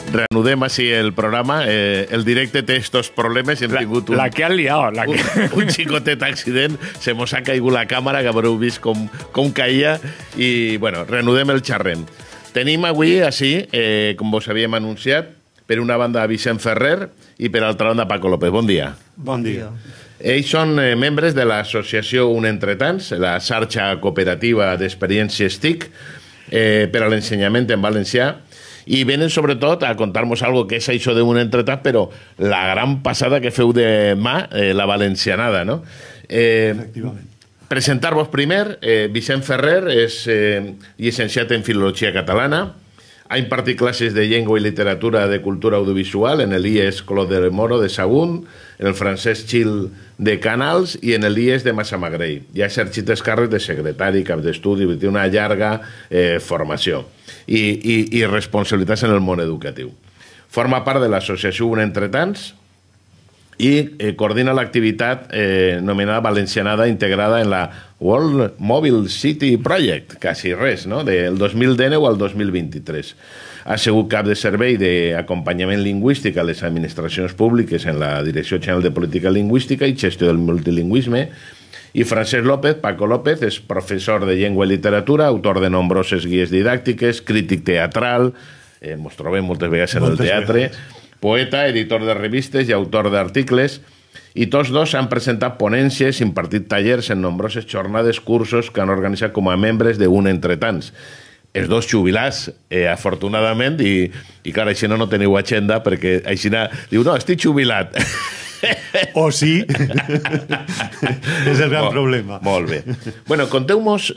Reanudem així el programa. El directe té estos problemes i hem tingut La que han liat. un xicotet accident. Se mos ha caigut la càmera, que haureu vist com caia. I, bueno, reanudem el xerrem. Tenim avui, així, com vos havíem anunciat, per una banda Vicent Ferrer i per altra banda Paco López. Bon dia. Bon dia. Ells són membres de l'associació Un Entretants, la xarxa cooperativa d'experiències TIC per a l'ensenyament en valencià, i venen sobretot a contar-nos algo que és això d'un entretant, però la gran passada que feu de mà, la valencianada, no? Efectivament. Presentar-vos primer. Vicent Ferrer és llicenciat en Filologia Catalana, ha impartit classes de llengua i literatura de cultura audiovisual en l'IES Clos de Moro de Sagunt, en el Francesc Gil de Canals i en l'IES de Massamagrell. I ha exercit els càrrecs de secretari, cap d'estudi, té una llarga formació i responsabilitats en el món educatiu. Forma part de l'associació Un Entretants i coordina l'activitat nomenada Valencianada integrada en la World Mobile City Project, quasi res, no? Del 2019 al 2023. Ha sigut cap de servei d'acompanyament lingüístic a les administracions públiques en la Direcció General de Política Lingüística i Gestió del Multilingüisme. I Francesc López, Paco López, és professor de llengua i literatura, autor de nombroses guies didàctiques, crític teatral, ens trobem moltes vegades en el teatre, poeta, editor de revistes i autor d'articles, i tots dos han presentat ponències, impartit tallers en nombroses jornades, cursos que han organitzat com a membres d'Un Entretants. Els dos jubilats, afortunadament, i clar, així no teniu agenda, perquè així diu, no, estic jubilat. O sí, és el gran problema. Molt bé. Bueno, conteu-nos,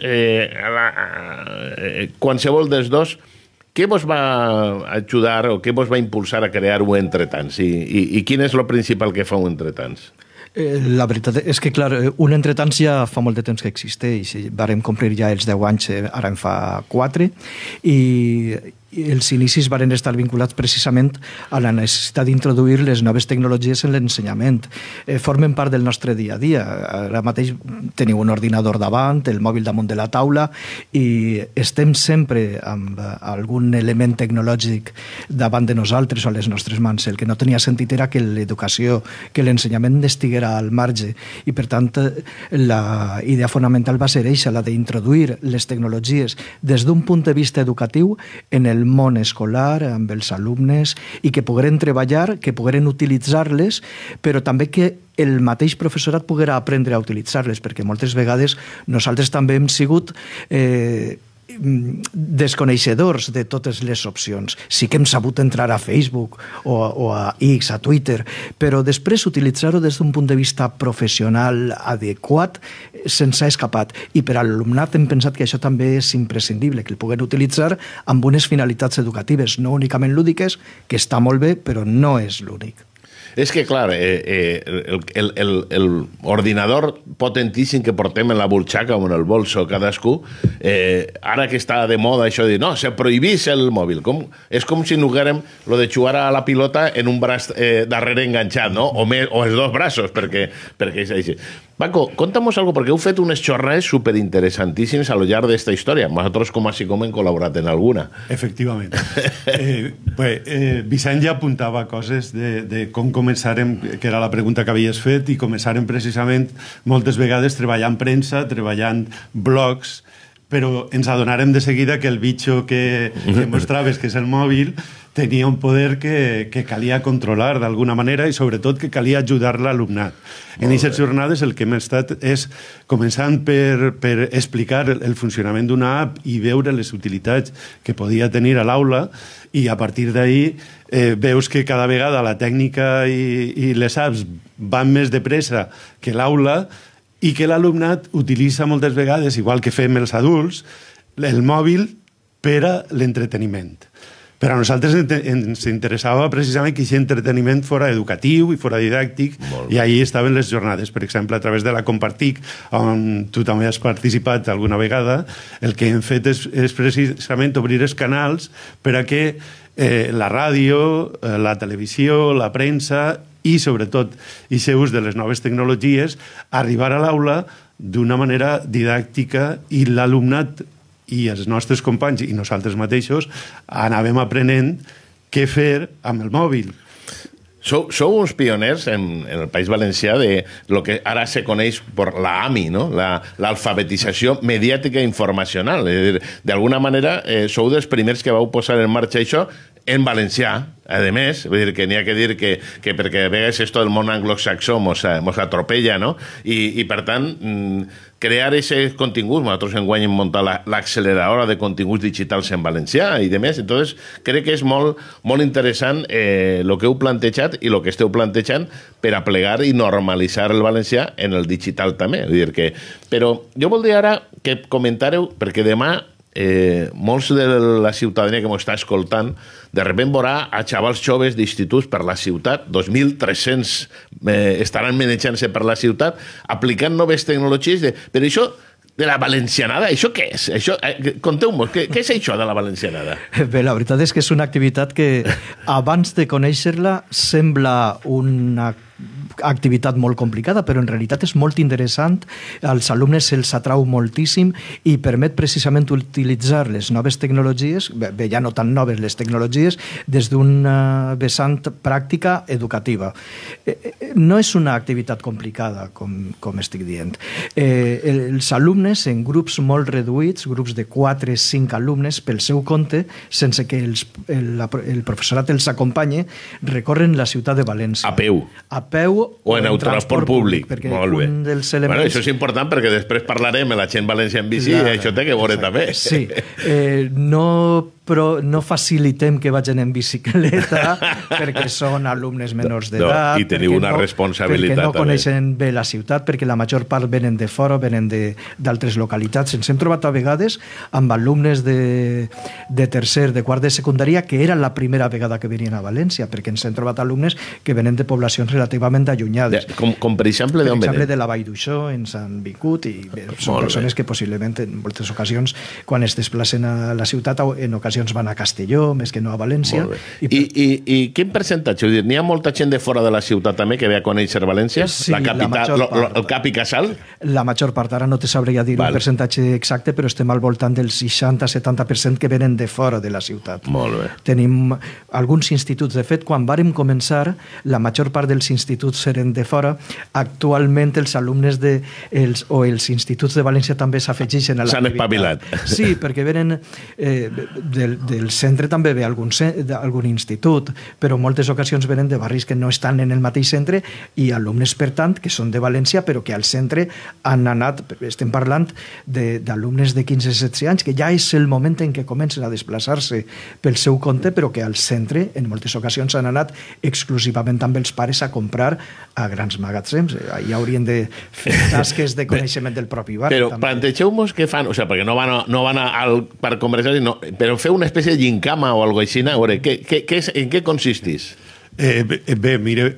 qualsevol dels dos, què vos va ajudar o què vos va impulsar a crear Un Entretants? I quin és el principal que fa Un Entretants? La veritat és que, clar, Un Entretants ja fa molt de temps que existeix. Vàrem complir ja els 10 anys, ara en fa 4, i els inicis varen estar vinculats precisament a la necessitat d'introduir les noves tecnologies en l'ensenyament. Formen part del nostre dia a dia. Ara mateix teniu un ordinador davant, el mòbil damunt de la taula, i estem sempre amb algun element tecnològic davant de nosaltres o a les nostres mans. El que no tenia sentit era que l'educació, que l'ensenyament estiguera al marge, i per tant la idea fonamental va ser eixa, la d'introduir les tecnologies des d'un punt de vista educatiu en el món escolar, amb els alumnes, i que pogueren treballar, que pogueren utilitzar-les, però també que el mateix professorat poguera aprendre a utilitzar-les, perquè moltes vegades nosaltres també hem sigut desconeixedors de totes les opcions. Sí que hem sabut entrar a Facebook o a X, a Twitter, però després utilitzar-ho des d'un punt de vista professional adequat se'ns ha escapat. I per a l'alumnat hem pensat que això també és imprescindible, que el puguem utilitzar amb unes finalitats educatives, no únicament lúdiques, que està molt bé, però no és l'únic. És que, clar, l'ordinador potentíssim que portem en la butxaca o en el bolso cadascú, ara que està de moda això de no, se prohibís el mòbil. És com si noguérem lo de jugar a la pilota en un braç darrere enganxat, no? O els dos braços, perquè és així. Paco, conta'm algo, perquè heu fet unes jornades superinteressantíssimes a lo llarg d'esta història. Nosaltres, com així com hem col·laborat en alguna. Efectivament. Vicent ja apuntava coses de com començarem, que era la pregunta que havies fet, i començarem precisament moltes vegades treballant premsa, treballant blogs, però ens adonarem de seguida que el bitxo que mostraves, que és el mòbil, tenia un poder que calia controlar d'alguna manera i sobretot que calia ajudar l'alumnat. En aquestes jornades el que hem estat és començant per explicar el funcionament d'una app i veure les utilitats que podia tenir a l'aula, i a partir d'ahir veus que cada vegada la tècnica i les apps van més de pressa que l'aula, i que l'alumnat utilitza moltes vegades, igual que fem els adults, el mòbil per a l'entreteniment. Però a nosaltres ens interessava precisament que aquest entreteniment fora educatiu i fora didàctic, i allí estaven les jornades. Per exemple, a través de la Compartic, on tu també has participat alguna vegada, el que hem fet és precisament obrir els canals per a que la ràdio, la televisió, la premsa i, sobretot, aquest ús de les noves tecnologies, arribar a l'aula d'una manera didàctica, i l'alumnat i els nostres companys i nosaltres mateixos anàvem aprenent què fer amb el mòbil. Sou uns pioners en el País Valencià de lo que ara se coneix per la AMI, no? L'alfabetització mediàtica informacional. És a dir, d'alguna manera, sou dels primers que vau posar en marxa això en valencià, a més, vull dir que n'hi ha que dir que perquè a vegades esto del món anglosaxó mos atropella, no? I per tant, crear aquests continguts, nosaltres enguany hem muntat l'acceleradora de continguts digitals en valencià i demés, entonces crec que és molt interessant el que heu plantejat i el que esteu plantejant per a plegar i normalitzar el valencià en el digital també. Vull dir que... Però jo voldria ara que comentàreu, perquè demà molts de la ciutadania que m'ho està escoltant de repente veurà a xavals joves d'instituts per la ciutat, 2.300 estaran manejant-se per la ciutat aplicant noves tecnologies però això de la valencianada, això què és? Conteu-nos, què és això de la valencianada? Bé, la veritat és que és una activitat que abans de conèixer-la sembla una activitat molt complicada, però en realitat és molt interessant, als alumnes se'ls atrau moltíssim i permet precisament utilitzar les noves tecnologies, bé, ja no tan noves les tecnologies, des d'una vessant pràctica educativa. No és una activitat complicada, com estic dient. Els alumnes, en grups molt reduïts, grups de 4-5 alumnes, pel seu compte, sense que el professorat els acompanyi, recorren la ciutat de València. A peu. A peu o en transport públic. Molt bé. Bueno, això és important perquè després parlarem de la gent valencià en bici i això té que veure també. Sí. Però no facilitem que vagin en bicicleta perquè són alumnes menors d'edat. I teniu una responsabilitat. Perquè no coneixen bé la ciutat, perquè la major part venen de fora, venen d'altres localitats. Ens hem trobat a vegades amb alumnes de tercer, de quart de secundària, que era la primera vegada que venien a València, perquè ens hem trobat alumnes que venen de poblacions relativament allunyades. Com per exemple, d'on venen? Per exemple, de la Vall d'Uixó, ens han vingut, i són persones que possiblement en moltes ocasions, quan es desplacen a la ciutat, en ocasions van a Castelló, més que no a València. I quin percentatge? N'hi ha molta gent de fora de la ciutat també que ve a conèixer València? Sí, la capital, el cap i casal? La major part, ara no te sabria dir un percentatge exacte, però estem al voltant del 60-70% que venen de fora de la ciutat. Molt bé. Tenim alguns instituts, de fet, quan vàrem començar, la major part dels instituts eren de fora. Actualment els alumnes o els instituts de València també s'afegeixen a l'activitat. S'han espavilat. Sí, perquè venen del centre també ve algun institut, però en moltes ocasions venen de barris que no estan en el mateix centre i alumnes, per tant, que són de València però que al centre han anat, estem parlant d'alumnes de 15-16 anys, que ja és el moment en què comencen a desplaçar-se pel seu compte, però que al centre en moltes ocasions han anat exclusivament amb els pares a comprar a grans magatzems. Allà haurien de fer tasques de coneixement del propi barri. Però plantegeu-nos què fan, perquè no van al parc comercial, però fer una espècie de gincama o alguna cosa així, a veure, en què consistís? Bé, mire,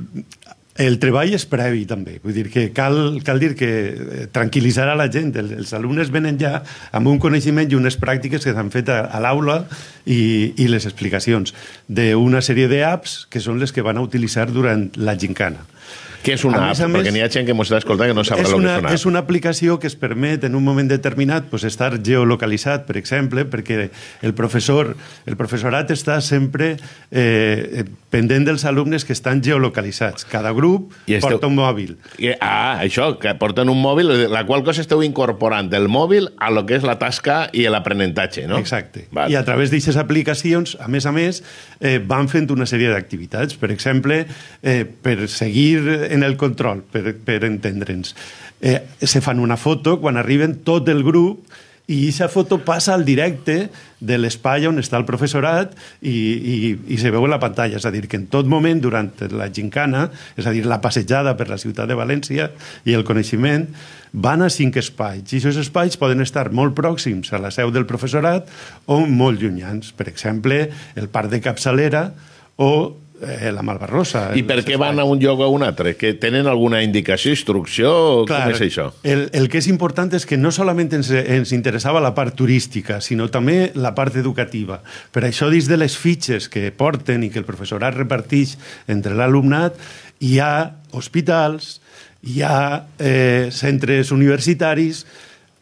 el treball és previ també, vull dir que cal dir que tranquil·litzar a la gent, els alumnes venen ja amb un coneixement i unes pràctiques que s'han fet a l'aula i les explicacions d'una sèrie d'apps que són les que van a utilitzar durant la gincana. Què és una app? Perquè n'hi ha gent que m'ho està escoltant que no sabrà el que és una app. És una aplicació que es permet en un moment determinat estar geolocalitzat, per exemple, perquè el professorat està sempre pendent dels alumnes que estan geolocalitzats. Cada grup porta un mòbil. Això, que porten un mòbil, la qual cosa esteu incorporant el mòbil a lo que és la tasca i l'aprenentatge, no? Exacte. I a través d'aquestes aplicacions, a més, van fent una sèrie d'activitats. Per exemple, per seguir en el control, per entendre'ns. Se fan una foto quan arriben tot el grup i aquesta foto passa al directe de l'espai on està el professorat i se veu en la pantalla. És a dir, que en tot moment, durant la gincana, és a dir, la passejada per la ciutat de València i el coneixement, van a 5 espais. I aquests espais poden estar molt pròxims a la seu del professorat o molt llunyans. Per exemple, el parc de Capçalera o la Malvarrosa. I per què van a un lloc o a un altre? Que tenen alguna indicació, instrucció? Clar, com és això? El que és important és que no solament ens interessava la part turística, sinó també la part educativa. Per això, dins de les fitxes que porten i que el professorat reparteix entre l'alumnat, hi ha hospitals, hi ha centres universitaris,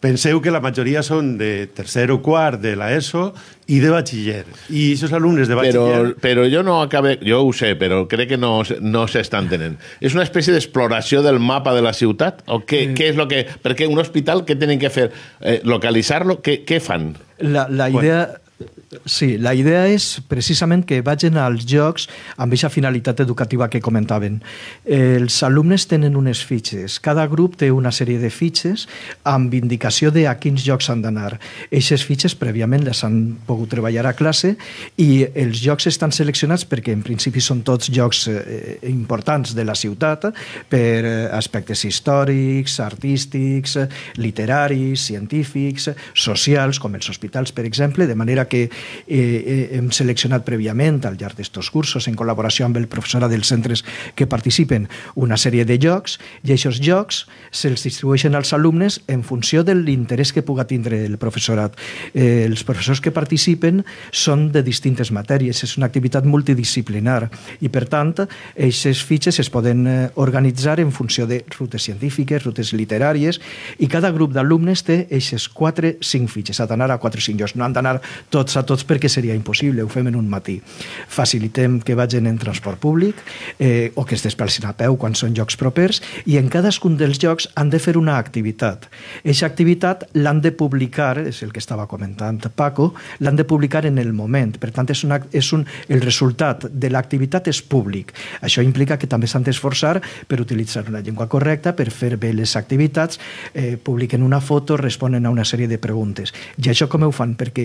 Penseu que la majoria són de tercer o quart de l'ESO i de batxiller. I aquests alumnes de batxiller... Però jo no acabé... Jo ho sé, però crec que no s'està entenent. És una espècie d'exploració del mapa de la ciutat? O què és lo que... Perquè un hospital, què tenen que fer? Localitzar-lo? Què fan? La idea... Sí, la idea és precisament que vagin als jocs amb aquesta finalitat educativa que comentaven. Els alumnes tenen unes fitxes. Cada grup té una sèrie de fitxes amb indicació de a quins jocs han d'anar. Aquestes fitxes prèviament les han pogut treballar a classe i els jocs estan seleccionats perquè en principi són tots jocs importants de la ciutat per aspectes històrics, artístics, literaris, científics, socials, com els hospitals, per exemple, de manera que hem seleccionat prèviament al llarg d'estos cursos en col·laboració amb el professorat dels centres que participen una sèrie de jocs i aquests jocs se'ls distribueixen als alumnes en funció de l'interès que puga tindre el professorat. Els professors que participen són de distintes matèries, és una activitat multidisciplinar i per tant aquestes fitxes es poden organitzar en funció de rutes científiques, rutes literàries i cada grup d'alumnes té aquestes 4-5 fitxes, ha d'anar a 4 o 5 llocs, no han d'anar tots a tots perquè seria impossible, ho fem en un matí. Facilitem que vagin en transport públic o que es desplacin a peu quan són jocs propers i en cadascun dels jocs han de fer una activitat. Aquesta activitat l'han de publicar, és el que estava comentant Paco, l'han de publicar en el moment. Per tant, el resultat de l'activitat és públic. Això implica que també s'han d'esforçar per utilitzar una llengua correcta, per fer bé les activitats, publiquen una foto, responen a una sèrie de preguntes. I això com ho fan? Perquè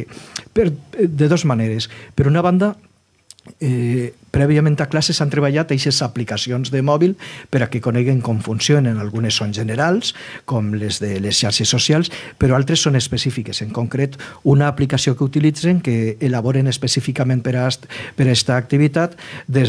de dues maneres. Per una banda, prèviament a classe s'han treballat aquestes aplicacions de mòbil per a que coneguen com funcionen. Algunes són generals, com les de les xarxes socials, però altres són específiques. En concret, una aplicació que utilitzen, que elaboren específicament per a aquesta activitat,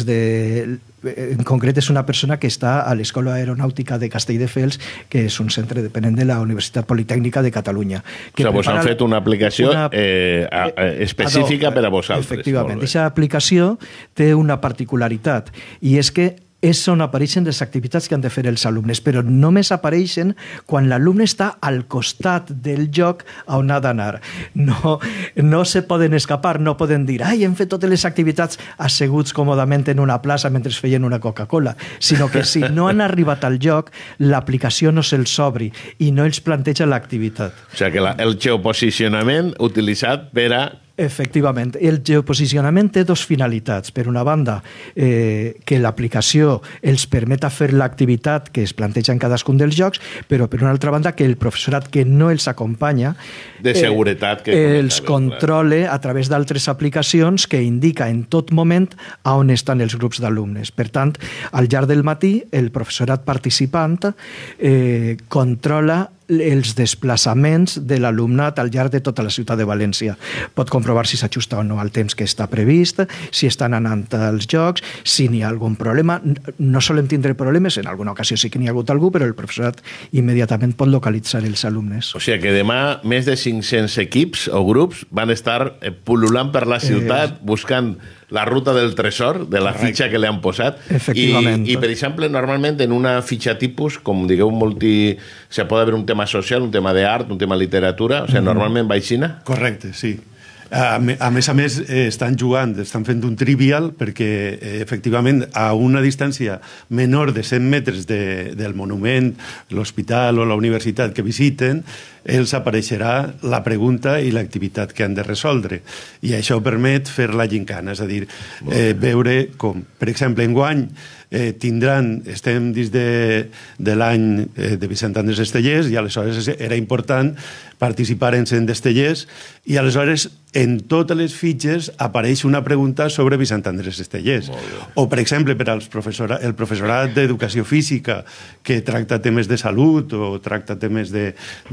en concret és una persona que està a l'Escola Aeronàutica de Castelldefels, que és un centre dependent de la Universitat Politècnica de Catalunya. O sigui, vos han fet una aplicació específica per a vosaltres. Efectivament. Aquesta aplicació té una particularitat, i és que és on apareixen les activitats que han de fer els alumnes, però només apareixen quan l'alumne està al costat del lloc on ha d'anar. No se poden escapar, no poden dir hem fet totes les activitats asseguts còmodament en una plaça mentre feien una Coca-Cola, sinó que si no han arribat al lloc, l'aplicació no se'ls obri i no els planteja l'activitat. O sigui que el geoposicionament utilitzat per a... Efectivament. El geoposicionament té dues finalitats. Per una banda, que l'aplicació els permeta fer l'activitat que es planteja en cadascun dels jocs, però per una altra banda que el professorat que no els acompanya de seguretat que els controle a través d'altres aplicacions que indica en tot moment a on estan els grups d'alumnes. Per tant, al llarg del matí, el professorat participant controla els desplaçaments de l'alumnat al llarg de tota la ciutat de València. Pot comprovar si s'ajusta o no al temps que està previst, si estan anant als jocs, si n'hi ha algun problema. No solem tindre problemes, en alguna ocasió sí que n'hi ha hagut algú, però el professorat immediatament pot localitzar els alumnes. O sigui que demà més de 500 equips o grups van estar pul·lulant per la ciutat buscant la ruta del tresor, de la fitxa que li han posat. Efectivament. I, per exemple, normalment en una fitxa tipus, com digueu, se pot haver un tema social, un tema d'art, un tema de literatura, o sigui, normalment va així? Correcte, sí. A més, estan jugant, estan fent un trivial perquè, efectivament, a una distància menor de 100 metres del monument, l'hospital o la universitat que visiten, els apareixerà la pregunta i l'activitat que han de resoldre. I això permet fer la gincana, és a dir, veure com, per exemple, enguany estem dins de l'any de Vicent Andrés Estellers i aleshores era important participar en 100 d'Estellers i aleshores en totes les fitxes apareix una pregunta sobre Vicent Andrés Estellers. O, per exemple, per al professorat d'Educació Física que tracta temes de salut o tracta temes de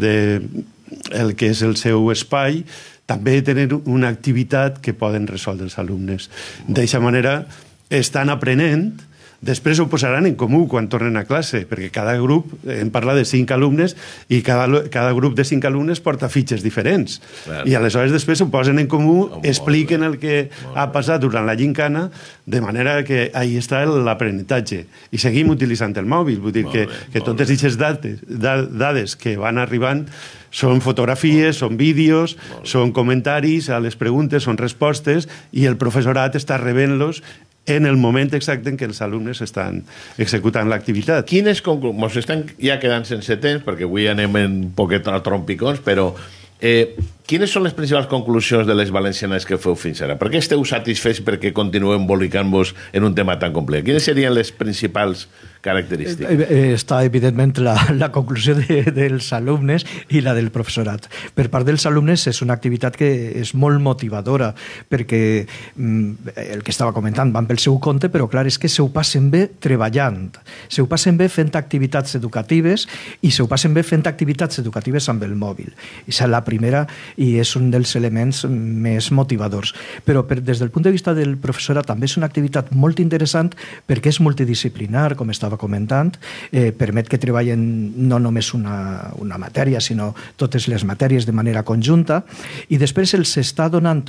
el que és el seu espai, també tenen una activitat que poden resoldre els alumnes. D'aquesta manera estan aprenent. Després ho posaran en comú quan tornen a classe, perquè cada grup, en parla de 5 alumnes, i cada grup de 5 alumnes porta fitxes diferents. Clar. I aleshores després ho posen en comú, expliquen el que ha passat durant la gincana, de manera que ahí està l'aprenentatge. I seguim utilitzant el mòbil, vull dir que totes aquestes dades que van arribant Són fotografies, són vídeos, són comentaris a les preguntes, són respostes, i el professorat està rebent-los en el moment exacte en què els alumnes estan executant l'activitat. Quines conclusions... Mos estan ja quedant sense temps, perquè avui anem un poquet a trompicons, però quines són les principals conclusions de les valencianes que feu fins ara? Per què esteu satisfets perquè continueu embolicant-vos en un tema tan complex? Quines serien les principals característiques? Està, evidentment, la conclusió dels alumnes i la del professorat. Per part dels alumnes és una activitat que és molt motivadora, perquè el que estava comentant van pel seu compte, però clar, és que se ho passen bé treballant, se ho passen bé fent activitats educatives i se ho passen bé fent activitats educatives amb el mòbil. És la primera i és un dels elements més motivadors. Però des del punt de vista del professorat també és una activitat molt interessant perquè és multidisciplinar, com estava comentant, permet que treballen no només una matèria, sinó totes les matèries de manera conjunta, i després s'està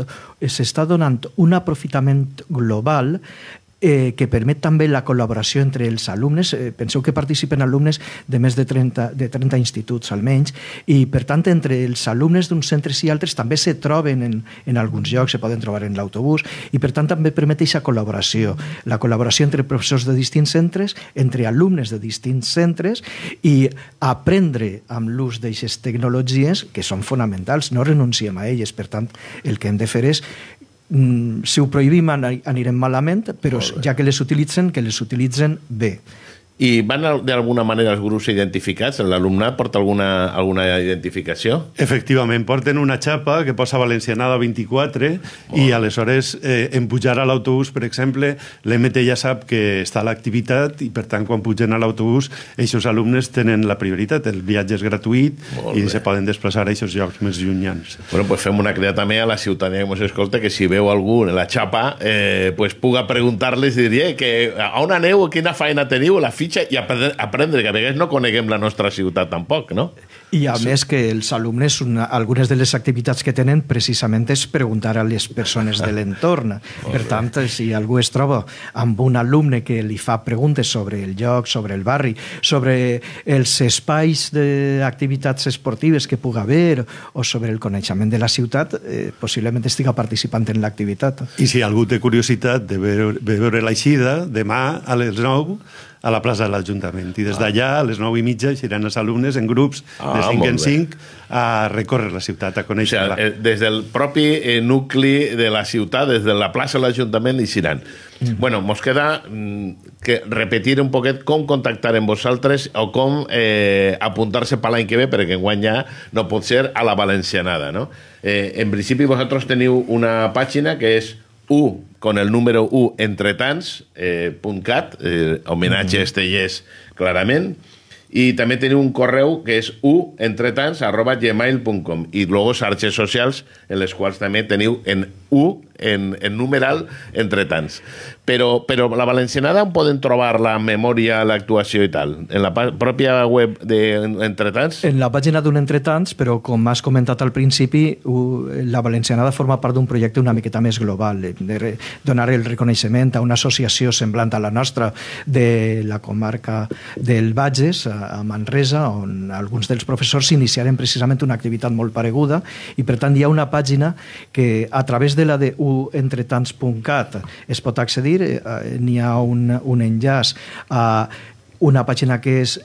donant un aprofitament global que permet també la col·laboració entre els alumnes. Penseu que participen alumnes de més de 30 instituts almenys, i per tant entre els alumnes d'uns centres i altres també se troben en alguns llocs, se poden trobar en l'autobús, i per tant també permet aquesta col·laboració, la col·laboració entre professors de distints centres, entre alumnes de distints centres, i aprendre amb l'ús d'aquestes tecnologies que són fonamentals, no renunciem a elles. Per tant, el que hem de fer és, si ho prohibim anirem malament, però ja que les utilitzen bé. I van d'alguna manera els grups identificats? L'alumnat porta alguna identificació? Efectivament, porten una xapa que posa Valencianada 24 i aleshores en pujar a l'autobús, per exemple, l'MT ja sap que està a l'activitat i per tant quan pugen a l'autobús aquests alumnes tenen la prioritat, el viatge és gratuït i se poden desplaçar a aquests llocs més llunyans. Bueno, pues fem una crida també a la ciutadania que ens escolta, que si veu algú en la xapa pues puga preguntar-les i dir que on aneu, quina feina teniu, la fitxa, i aprendre, que a vegades no coneguem la nostra ciutat tampoc, no? I a més que els alumnes, algunes de les activitats que tenen precisament és preguntar a les persones de l'entorn. Per tant, si algú es troba amb un alumne que li fa preguntes sobre el lloc, sobre el barri, sobre els espais d'activitats esportives que pugui haver o sobre el coneixement de la ciutat, possiblement estiga participant en l'activitat. I si algú té curiositat de veure l'eixida, demà a les 9 a la plaça de l'Ajuntament. I des d'allà, a les 9:30, iran els alumnes en grups de 5 en 5 a recórrer la ciutat, a conèixer-la. Des del propi nucli de la ciutat, des de la plaça de l'Ajuntament, hi seran. Bueno, mos queda que repetir un poquet com contactar amb vosaltres o com apuntar-se per l'any que ve, perquè enguany ja no pot ser a la valencianada, no? En principi, vosaltres teniu una pàgina que és con el número 1 entretants.cat, homenatge a Estellers clarament, i també teniu un correu que és entretants@gmail.com, i luego xarxes socials en les quals també teniu en numeral entretants. Però la valencianada on poden trobar la memòria, l'actuació i tal? En la pròpia web d'Entretants? En la pàgina d'un Entretants, però com has comentat al principi, la valencianada forma part d'un projecte una miqueta més global, de donar el reconeixement a una associació semblant a la nostra de la comarca del Bages, a Manresa, on alguns dels professors iniciaren precisament una activitat molt pareguda, i per tant hi ha una pàgina que a través de la de entretants.cat es pot accedir. N'hi ha un enllaç a una pàgina que és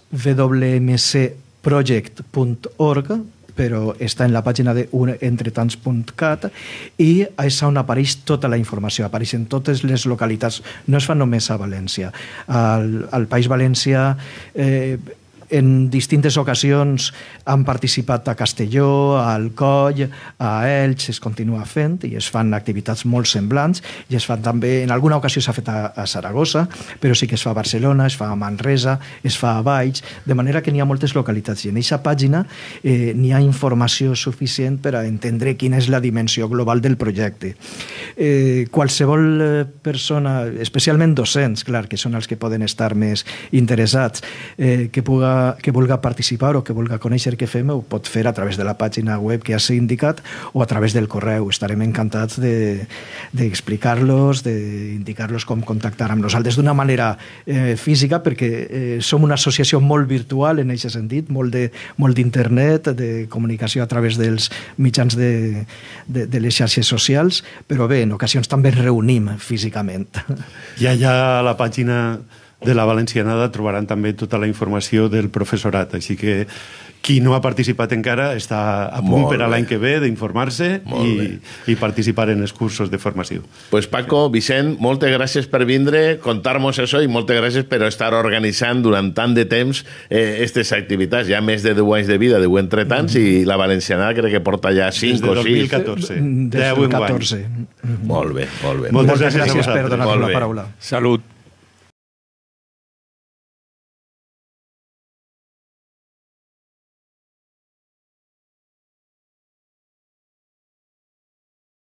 wmcproject.org, però està en la pàgina de entretants.cat, i és on apareix tota la informació, apareixen totes les localitats, no es fa només a València. Al País Valencià en distintes ocasions han participat a Castelló, a Alcoi, a Elx, es continua fent i es fan activitats molt semblants, i es fan també, en alguna ocasió s'ha fet a Saragossa, però sí que es fa a Barcelona, es fa a Manresa, es fa a Valls, de manera que n'hi ha moltes localitats, i en aquesta pàgina n'hi ha informació suficient per a entendre quina és la dimensió global del projecte. Qualsevol persona, especialment docents, clar, que són els que poden estar més interessats, que puga vulga participar o que vulga conèixer què fem ho pot fer a través de la pàgina web que ja s'ha indicat o a través del correu. Estarem encantats d'explicar-los, d'indicar-los com contactar amb nosaltres d'una manera física, perquè som una associació molt virtual en aquest sentit, molt d'internet, de comunicació a través dels mitjans de les xarxes socials, però bé, en ocasions també ens reunim físicament. I allà a la pàgina de la Valencianada trobaran també tota la informació del professorat, així que qui no ha participat encara està a punt per a l'any que ve d'informar-se i participar en els cursos de formació. Pues Paco, Vicent, moltes gràcies per vindre, contar-nos això i moltes gràcies per estar organitzant durant tant de temps aquestes activitats. Ja més de 10 anys de vida, 10 entretants, i la Valencianada crec que porta ja 5 o 6. Des del 2014. 10 Molt bé, molt bé. Moltes gràcies per donar-nos la paraula. paraula. Salut.